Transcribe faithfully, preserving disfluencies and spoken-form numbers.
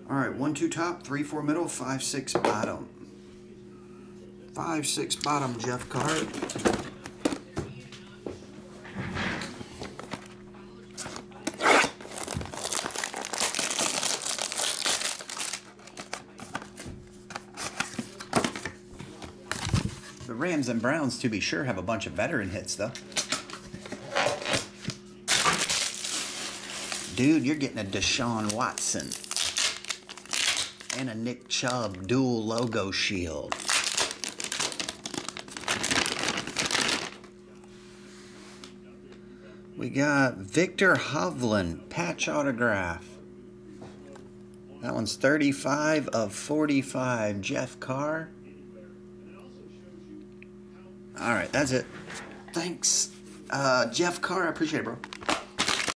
All right, one, two top, three, four middle, five, six bottom. Five, six bottom, Jeff card. The Rams and Browns, to be sure, have a bunch of veteran hits, though. Dude, you're getting a Deshaun Watson and a Nick Chubb dual logo shield. We got Victor Hovland patch autograph. That one's thirty-five of forty-five. Jeff Carr. All right, that's it. Thanks, uh, Jeff Carr. I appreciate it, bro.